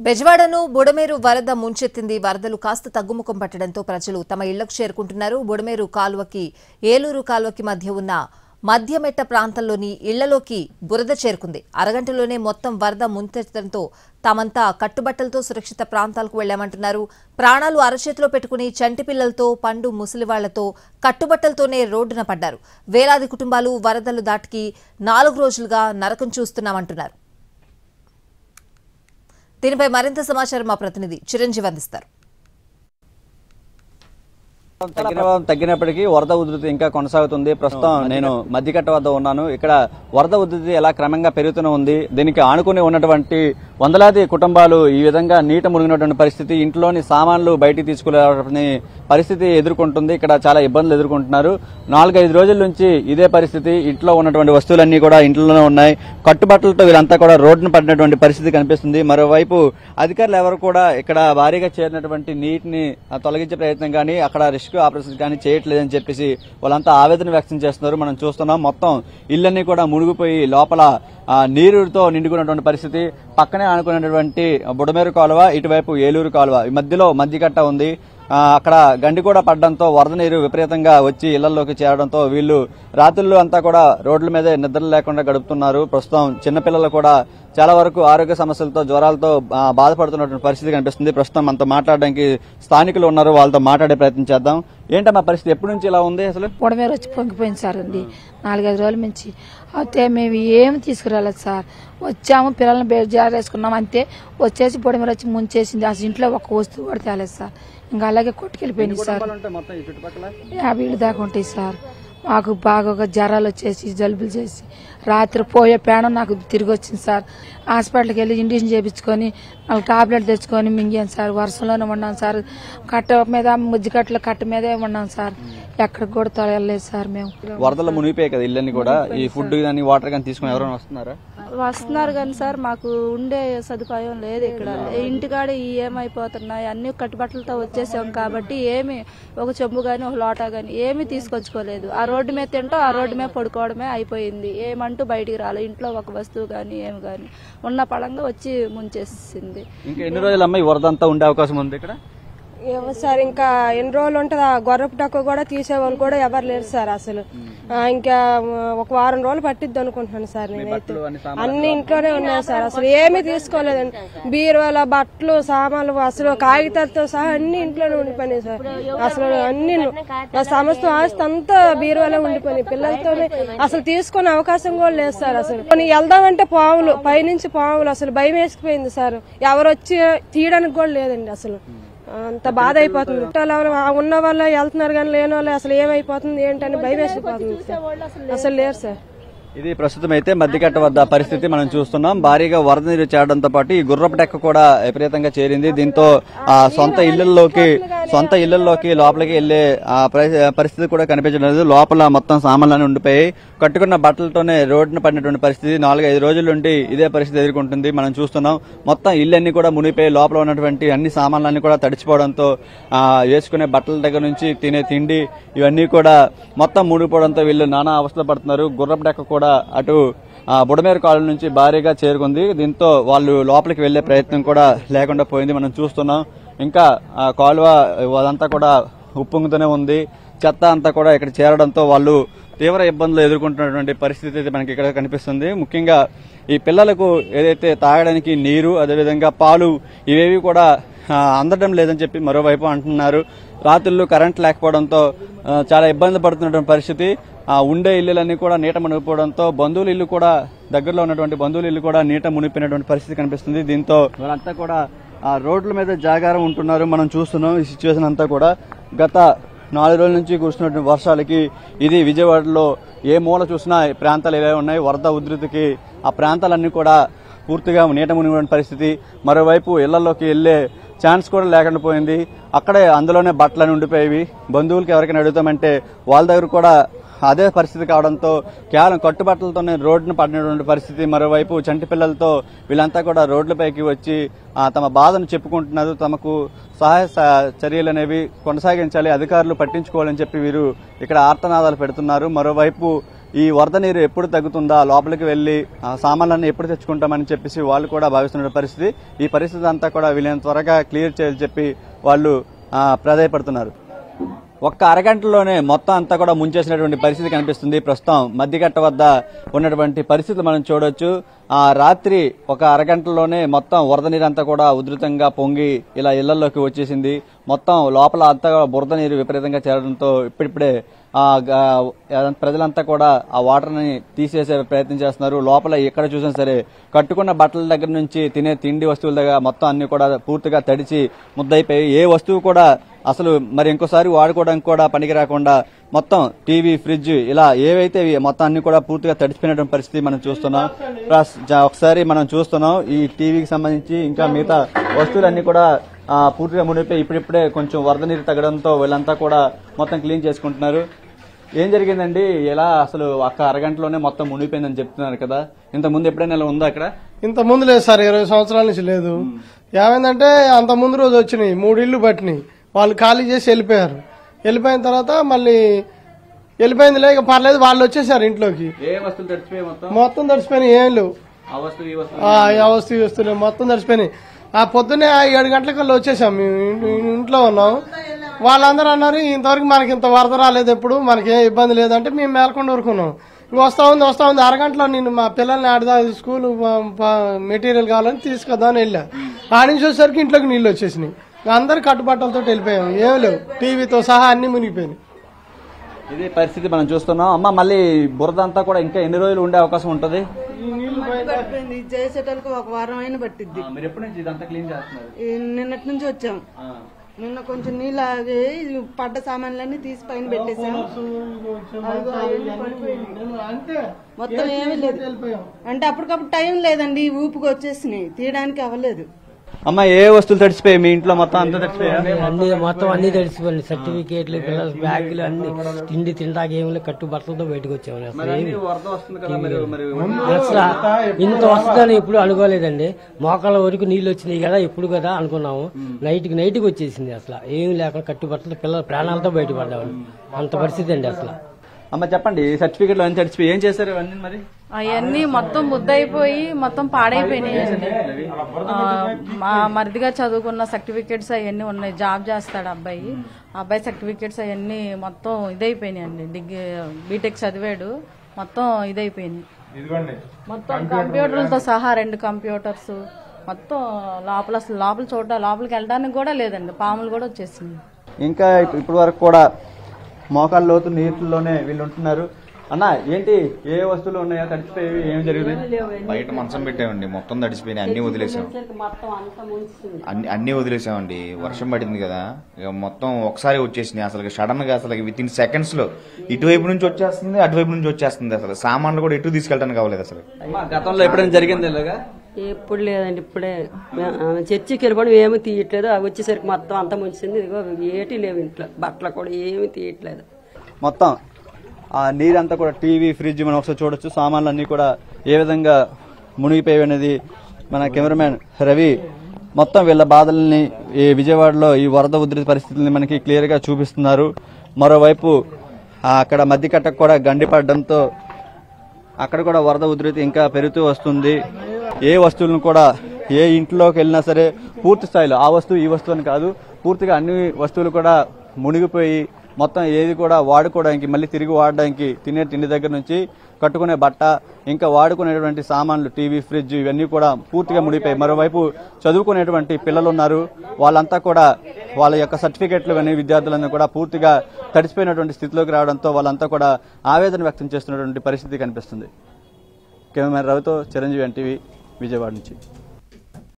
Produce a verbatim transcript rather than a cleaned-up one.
బెజవాడను బుడమేరు వరద ముంచెత్తింది. వరదలు కాస్త తగ్గుముఖం పట్టడంతో ప్రజలు తమ ఇళ్లకు చేరుకుంటున్నారు. బుడమేరు కాలువకి ఏలూరు కాలువకి మధ్య ఉన్న మధ్యమెట్ట ప్రాంతంలోని ఇళ్లలోకి బురద చేరుకుంది. అరగంటలోనే మొత్తం వరద ముంచెత్తడంతో తామంతా కట్టుబట్టలతో సురక్షిత ప్రాంతాలకు వెళ్లామంటున్నారు. ప్రాణాలు అరచేతిలో పెట్టుకుని చంటి పిల్లలతో పండు ముసలివాళ్లతో కట్టుబట్టలతోనే రోడ్డున పడ్డారు. వేలాది కుటుంబాలు వరదలు దాటికి నాలుగు రోజులుగా నరకం చూస్తున్నామంటున్నారు. దీనిపై మరింత సమాచారం మా ప్రతినిధి చిరంజీవి అందిస్తారు. తగ్గినప్పటికీ వరద ఉధృతి ఇంకా కొనసాగుతుంది. ప్రస్తుతం నేను మధ్యకట్ట వద్ద ఉన్నాను. ఇక్కడ వరద ఉధృతి ఎలా క్రమంగా పెరుగుతూనే ఉంది. దీనికి ఆనుకుని ఉన్నటువంటి వందలాది కుటుంబాలు ఈ విధంగా నీట మునిగినటువంటి పరిస్థితి, ఇంట్లోని సామాన్లు బయటికి తీసుకునే పరిస్థితి ఎదుర్కొంటుంది. ఇక్కడ చాలా ఇబ్బందులు ఎదుర్కొంటున్నారు. నాలుగైదు రోజుల నుంచి ఇదే పరిస్థితి. ఇంట్లో ఉన్నటువంటి వస్తువులన్నీ కూడా ఇంట్లోనే ఉన్నాయి. కట్టుబట్టలతో వీళ్ళంతా కూడా రోడ్డును పడినటువంటి పరిస్థితి కనిపిస్తుంది. మరోవైపు అధికారులు ఎవరు కూడా ఇక్కడ భారీగా చేరినటువంటి నీటిని తొలగించే ప్రయత్నం కానీ అక్కడ రెస్క్యూ ఆపరేషన్ కానీ చేయట్లేదని చెప్పేసి వాళ్ళంతా ఆవేదన వ్యక్తం చేస్తున్నారు. మనం చూస్తున్నాం మొత్తం ఇళ్లన్నీ కూడా మునిగిపోయి లోపల నీరుతో నిండుకున్నటువంటి పరిస్థితి. పక్కనే ఆనుకున్నటువంటి బుడమేరు కాలువ, ఇటువైపు ఏలూరు కాలువ, ఈ మధ్యలో మధ్యకట్ట ఉంది. అక్కడ గండి కూడా పడడంతో వరద నీరు విపరీతంగా వచ్చి ఇళ్లలోకి చేరడంతో వీళ్ళు రాత్రులు అంతా కూడా రోడ్ల మీదే నిద్ర లేకుండా గడుపుతున్నారు. ప్రస్తుతం చిన్నపిల్లలు కూడా చాలా వరకు ఆరోగ్య సమస్యలతో జ్వరాలతో బాధపడుతున్నటువంటి పరిస్థితి కనిపిస్తుంది. ప్రస్తుతం మనతో మాట్లాడడానికి స్థానికులు ఉన్నారు. వాళ్ళతో మాట్లాడే ప్రయత్నం చేద్దాం. ఏంటమ్మా పరిస్థితి, ఎప్పటి నుంచి ఇలా ఉంది? అసలు బుడమేరు వచ్చి పొంగిపోయింది సార్ అండి నాలుగైదు రోజుల నుంచి. అయితే మేము ఏమి తీసుకురాలేదు సార్. వచ్చాము, పిల్లల్ని జారేసుకున్నాము అంతే. వచ్చేసి బుడమేరు వచ్చి ముంచేసింది. అసలు ఇంట్లో ఒక వస్తువు కూడా తేలేదు సార్. ఇంకా అలాగే కొట్టుకెళ్ళిపోయింది సార్. యాభై ఇళ్ళు దాకా ఉంటాయి సార్. మాకు బాగా జ్వరాలు వచ్చేసి జలుబులు చేసి రాత్రి పోయే ప్రాణం నాకు తిరిగి వచ్చింది సార్. హాస్పిటల్కి వెళ్ళి ఇంజక్షన్ చేయించుకొని నాలుగు టాబ్లెట్ తెచ్చుకొని మింగాను సార్. వర్షంలోనే ఉన్నాం సార్. కట్ట మీద ముజ్జికట్టల కట్ట మీదే ఉన్నాం సార్. ఎక్కడికి కూడా తొలగలేదు సార్. మేము వరదలు మునిగిపోయాయి కదా ఇళ్ళని కూడా. ఈ ఫుడ్ కానీ వాటర్ కానీ తీసుకుని ఎవరైనా వస్తున్నారా? వస్తున్నారు కానీ సార్ మాకు ఉండే సదుపాయం లేదు ఇక్కడ. ఇంటికాడ ఏమైపోతున్నాయి అన్ని కట్టుబట్టలతో వచ్చేసాం కాబట్టి ఏమి ఒక చెంబు గాని ఒక లోటా గాని ఏమి తీసుకొచ్చుకోలేదు. ఆ రోడ్డు మీద తింటాం, ఆ రోడ్డు మీద పడుకోవడమే అయిపోయింది. ఏమంటూ బయటికి రాలేదు. ఇంట్లో ఒక వస్తువు గాని ఏమి గాని ఉన్న పడంగా వచ్చి ముంచేసింది. ఇంకా ఎన్ని రోజులు అమ్మాయి వరద అంతా ఉండే అవకాశం ఉంది ఇక్కడ? సార్ ఇంకా ఎన్ని రోజులు ఉంటుంది. ఆ గొర్రెపు టక్కు కూడా తీసేవాళ్ళు కూడా ఎవరు లేరు సార్. అసలు ఇంకా ఒక వారం రోజులు పట్టిద్ది అనుకుంటున్నాను సార్. నేనైతే అన్ని ఇంట్లోనే ఉన్నాయి సార్. అసలు ఏమీ తీసుకోలేదండి. బీరువాల బట్టలు సామాన్లు అసలు కాగితాలతో సహా అన్ని ఇంట్లోనే ఉండిపోయినాయి సార్. అసలు అన్ని సమస్త ఆస్తి అంతా బీరువాలో ఉండిపోయినాయి. పిల్లలతోనే అసలు తీసుకునే అవకాశం కూడా లేదు సార్. అసలు కొన్ని వెళ్దామంటే పావులు పైనుంచి పావులు అసలు భయం వేసుకుపోయింది సార్. ఎవరు వచ్చి తీయడానికి కూడా లేదండి. అసలు అంత బాధ అయిపోతుంది. ఉన్న వాళ్ళు వెళ్తున్నారు కానీ లేని వాళ్ళు అసలు ఏమైపోతుంది ఏంటని భయం వేసిపోతుంది. అసలు లేరు సార్. ఇది ప్రస్తుతం అయితే మధ్యకట్ట వద్ద పరిస్థితి మనం చూస్తున్నాం. భారీగా వరద నీరు చేరడంతో పాటు ఈ గుర్రపు డెక్క కూడా విపరీతంగా చేరింది. దీంతో ఆ సొంత ఇళ్లలోకి సొంత ఇళ్లలోకి లోపలికి వెళ్లే పరిస్థితి కూడా కనిపించడం లేదు. లోపల మొత్తం సామాన్లన్నీ ఉండిపోయి కట్టుకున్న బట్టలతోనే రోడ్డున పడినటువంటి పరిస్థితి నాలుగైదు రోజుల నుండి ఇదే పరిస్థితి ఎదుర్కొంటుంది. మనం చూస్తున్నాం మొత్తం ఇళ్ళన్నీ కూడా మునిగిపోయి లోపల ఉన్నటువంటి అన్ని సామాన్లన్నీ కూడా తడిచిపోవడంతో వేసుకునే బట్టల దగ్గర నుంచి తినే తిండి ఇవన్నీ కూడా మొత్తం మునిగిపోవడంతో వీళ్ళు నానా అవస్థలు పడుతున్నారు. గుర్రపు డెక్క కూడా అటు బుడమేరు కాలువ నుంచి భారీగా చేరుకుంది. దీంతో వాళ్ళు లోపలికి వెళ్లే ప్రయత్నం కూడా లేకుండా పోయింది. మనం చూస్తున్నాం ఇంకా ఆ కాలువ అదంతా కూడా ఉప్పొంగుతూనే ఉంది. చెత్త అంతా కూడా ఇక్కడ చేరడంతో వాళ్ళు తీవ్ర ఇబ్బందులు ఎదుర్కొంటున్నటువంటి పరిస్థితి అయితే మనకి ఇక్కడ కనిపిస్తుంది. ముఖ్యంగా ఈ పిల్లలకు ఏదైతే తాగడానికి నీరు అదేవిధంగా పాలు ఇవేవి కూడా అందడం లేదని చెప్పి మరోవైపు అంటున్నారు. రాత్రులు కరెంట్ లేకపోవడంతో చాలా ఇబ్బంది పడుతున్నటువంటి పరిస్థితి. ఉండే ఇళ్లన్నీ కూడా నీట మునిగిపోవడంతో బంధువుల ఇల్లు కూడా దగ్గరలో ఉన్నటువంటి బంధువుల ఇల్లు కూడా నీట మునిగిపోయినటువంటి పరిస్థితి కనిపిస్తుంది. దీంతో వాళ్ళంతా కూడా ఆ రోడ్ల మీద జాగారం ఉంటున్నారు. మనం చూస్తున్నాం ఈ సిచ్యువేషన్ అంతా కూడా. గత నాలుగు రోజుల నుంచి కురుస్తున్నటువంటి వర్షాలకి ఇది విజయవాడలో ఏ మూల చూసినా ప్రాంతాలు ఏవే ఉన్నాయి. వరద ఉధృతికి ఆ ప్రాంతాలన్నీ కూడా పూర్తిగా నీట మునిగిన పరిస్థితి. మరోవైపు ఇళ్లలోకి వెళ్లే ఛాన్స్ కూడా లేకుండా పోయింది. అక్కడే అందులోనే బట్టలని ఉండిపోయేవి. బంధువులకి ఎవరికైనా అడుగుతామంటే వాళ్ళ దగ్గర కూడా అదే పరిస్థితి కావడంతో కేవలం కట్టుబట్టలతోనే రోడ్డును పడినటువంటి పరిస్థితి. మరోవైపు చంటి పిల్లలతో వీళ్ళంతా కూడా రోడ్లపైకి వచ్చి తమ బాధను చెప్పుకుంటున్నారు. తమకు సహాయ చర్యలు అనేవి కొనసాగించాలి, అధికారులు పట్టించుకోవాలని చెప్పి వీరు ఇక్కడ ఆర్తనాదాలు పెడుతున్నారు. మరోవైపు ఈ వరద నీరు ఎప్పుడు తగ్గుతుందా, లోపలికి వెళ్లి సామాన్లన్నీ ఎప్పుడు తెచ్చుకుంటామని చెప్పేసి వాళ్ళు కూడా భావిస్తున్న పరిస్థితి. ఈ పరిస్థితి అంతా కూడా వీళ్ళని త్వరగా క్లియర్ చేయాలని చెప్పి వాళ్ళు ప్రాధాయపడుతున్నారు. ఒక్క అరగంటలోనే మొత్తం అంతా కూడా ముంచేసినటువంటి పరిస్థితి కనిపిస్తుంది. ప్రస్తుతం మధ్యగట్ట వద్ద ఉన్నటువంటి పరిస్థితి మనం చూడొచ్చు. ఆ రాత్రి ఒక అరగంటలోనే మొత్తం వరద నీరంతా కూడా ఉధృతంగా పొంగి ఇలా ఇళ్లలోకి వచ్చేసింది. మొత్తం లోపల అంతా బురద నీరు విపరీతంగా చేరడంతో ఇప్పుడిప్పుడే ఆ ప్రజలంతా కూడా ఆ వాటర్ ని తీసేసే ప్రయత్నం చేస్తున్నారు. లోపల ఎక్కడ చూసినా సరే కట్టుకున్న బట్టల దగ్గర నుంచి తినే తిండి వస్తువుల దగ్గర మొత్తం అన్ని కూడా పూర్తిగా తడిచి ముద్దయిపోయి ఏ వస్తువు కూడా అసలు మరి ఇంకోసారి వాడుకోవడానికి కూడా పనికి రాకుండా మొత్తం టీవీ, ఫ్రిడ్జ్ ఇలా ఏవైతే మొత్తం అన్ని కూడా పూర్తిగా తడిచిపోయినటువంటి పరిస్థితి మనం చూస్తున్నాం. ఒకసారి మనం చూస్తున్నాం ఈ టీవీకి సంబంధించి ఇంకా మిగతా వస్తువులన్నీ కూడా పూర్తిగా మునిగిపోయి ఇప్పుడిప్పుడే కొంచెం వరద నీరు తగ్గడంతో వీళ్ళంతా కూడా మొత్తం క్లీన్ చేసుకుంటున్నారు. ఏం జరిగిందండి? ఎలా అసలు ఒక్క అరగంటలోనే మొత్తం మునిగిపోయిందని చెప్తున్నారు కదా, ఇంత ముందు ఎప్పుడైనా ఇలా ఉందా అక్కడ? ఇంత ముందు లేదు సార్, ఇరవై సంవత్సరాల నుంచి లేదు. ఏమైందంటే అంత ముందు రోజు వచ్చినాయి, మూడు ఇళ్లు పట్టినాయి, వాళ్ళు ఖాళీ చేసి వెళ్ళిపోయారు. వెళ్ళిపోయిన తర్వాత మళ్ళీ వెళ్ళిపోయింది లేక పర్లేదు, వాళ్ళు వచ్చేసారు ఇంట్లోకి. మొత్తం తడిచిపోయినాయి, ఏం లేవు. ఆ వస్తువు ఈ వస్తువులు మొత్తం తడిచిపోయినాయి. ఆ పొద్దున్నే ఏడు గంటలకల్లా వచ్చేసాం, మేము ఇంట్లో ఉన్నాం. వాళ్ళందరూ అన్నారు ఇంతవరకు మనకి ఇంత వరద రాలేదు, ఎప్పుడు మనకి ఏ ఇబ్బంది లేదంటే మేము మేల్కొని ఊరుకున్నాం. వస్తా ఉంది వస్తా ఉంది అరగంటలో నేను మా పిల్లల్ని ఆడదా స్కూల్ మెటీరియల్ కావాలని తీసుకొద్దామని వెళ్ళా. ఆడి నుంచి వచ్చేసరికి ఇంట్లోకి నీళ్ళు వచ్చేసినాయి. అందరు కట్టుబట్టలతో వెళ్ళిపోయాం, ఏం లేవు, టీవీతో సహా అన్ని మునిగిపోయినాయి. ఇది పరిస్థితి మనం చూస్తున్నాం. అమ్మ, మళ్ళీ బురద అంతా కూడా ఇంకా ఎన్ని రోజులు ఉండే అవకాశం ఉంటుంది? చేసేటోళ్ళకి ఒక వారం అయినా పట్టిద్ది. మీరు ఎప్పటి నుంచి ఇదంతా క్లీన్ చేస్తున్నారు? నిన్నటి నుంచి వచ్చాం. నిన్న కొంచెం నీళ్ళు ఆగి పడ్డ సామాన్లన్నీ తీసి పైన పెట్టేసాం. మొత్తం ఏమీ లేదు అంటే అప్పటికప్పుడు టైం లేదండి, ఊపుకి వచ్చేసినాయి, తీయడానికి అవ్వలేదు. అమ్మ, ఏ వస్తువులు తడిచిపోయాయి మీ ఇంట్లో? మొత్తం అంతా తడిచిపోయాయి, అన్ని మొత్తం అన్ని తడిచిపోయింది. సర్టిఫికేట్లు, పిల్లల బ్యాగులు అన్ని, తిండి తింటాక ఏమి కట్టు బట్టలతో బయటకు వచ్చాము. అసలు ఇంత వస్తుందని ఎప్పుడు అనుకోలేదండి. మోకాళ్ళ వరకు నీళ్లు వచ్చినాయి కదా ఎప్పుడు కదా అనుకున్నాము. నైట్ కి నైట్ కి వచ్చేసింది, అసలు ఏమి లేకుండా కట్టు బట్టలతో పిల్లల ప్రాణాలతో బయటపడ్డాము. అంత పరిస్థితి అండి అసలు. అమ్మ చెప్పండి, సర్టిఫికేట్లు అన్ని తడిచిపోయి ఏం చేశారు అవన్నీ? మరి అవన్నీ మొత్తం ముద్దయిపోయి మొత్తం పాడైపోయినాయండి. మా మరిదిగా చదువుకున్న సర్టిఫికేట్స్ అవన్నీ ఉన్నాయి, జాబ్ చేస్తాడు అబ్బాయి. అబ్బాయి సర్టిఫికేట్స్ అవన్నీ మొత్తం ఇదైపోయినాయండి. డిగ్రీ బీటెక్ చదివాడు, మొత్తం ఇదైపోయినాయి. మొత్తం కంప్యూటర్లతో సహా రెండు కంప్యూటర్స్ మొత్తం లోపల, అసలు లోపల చూడ లోపలికి వెళ్ళడానికి కూడా లేదండి, పాములు కూడా వచ్చేసింది. ఇంకా ఇప్పటి వరకు కూడా మోకాళ్ళ లోతు నీటిలోనే వీళ్ళు ఉంటున్నారు. అన్న, ఏంటి ఏ వస్తువులు ఉన్నాయో తడిచిపోయి ఏం జరిగింది? బయట మంచం పెట్టామండి, మొత్తం తడిచిపోయినాయి, అన్ని వదిలేసాం. అన్ని అన్ని వదిలేసామండి. వర్షం పడింది కదా, ఇక మొత్తం ఒకసారి వచ్చేసినాయి. అసలు సడన్ గా అసలు విత్ ఇన్ సెకండ్స్ లో ఇటువైపు నుంచి వచ్చేస్తుంది, అటువైపు నుంచి వచ్చేస్తుంది. అసలు సామాన్లు కూడా ఎటు తీసుకెళ్ళడానికి అవ్వలేదు. అసలు గతంలో ఎప్పుడైనా జరిగింది ఇలాగా? ఎప్పుడు లేదండి, ఇప్పుడే చర్చికి వెళ్ళిపోవడం ఏమి తీయట్లేదు. అవి వచ్చేసరికి మొత్తం అంతా ముంచింది. ఇదిగో ఏటి లేవు ఇంట్లో, బట్టలు కూడా ఏమి తీయట్లేదు. మొత్తం ఆ నీరంతా కూడా టీవీ, ఫ్రిడ్జ్ మనం ఒకసారి చూడొచ్చు. సామాన్లు అన్ని కూడా ఏ విధంగా మునిగిపోయి అనేది మన కెమెరామెన్ రవి మొత్తం వీళ్ళ బాధల్ని ఈ విజయవాడలో ఈ వరద ఉధృతి పరిస్థితుల్ని మనకి క్లియర్ గా చూపిస్తున్నారు. మరోవైపు అక్కడ మధ్యకట్టకు కూడా గండిపడడంతో అక్కడ కూడా వరద ఉధృతి ఇంకా పెరుగుతూ వస్తుంది. ఏ వస్తువులను కూడా ఏ ఇంట్లోకి వెళ్ళినా సరే పూర్తి స్థాయిలో ఆ వస్తువు ఈ వస్తువు అని కాదు, పూర్తిగా అన్ని వస్తువులు కూడా మునిగిపోయి మొత్తం ఏది కూడా వాడుకోవడానికి, మళ్ళీ తిరిగి వాడడానికి, తినే తిండి దగ్గర నుంచి కట్టుకునే బట్ట, ఇంకా వాడుకునేటువంటి సామాన్లు, టీవీ, ఫ్రిడ్జ్ ఇవన్నీ కూడా పూర్తిగా మునిగిపోయి. మరోవైపు చదువుకునేటువంటి పిల్లలు ఉన్నారు, వాళ్ళంతా కూడా వాళ్ళ యొక్క సర్టిఫికెట్లు కానీ విద్యార్థులందరూ కూడా పూర్తిగా తడిసిపోయినటువంటి స్థితిలోకి రావడంతో వాళ్ళంతా కూడా ఆవేదన వ్యక్తం చేస్తున్నటువంటి పరిస్థితి కనిపిస్తుంది. కెమెరా రవితో చిరంజీవి, ఎన్టీవీ, విజయవాడ నుంచి.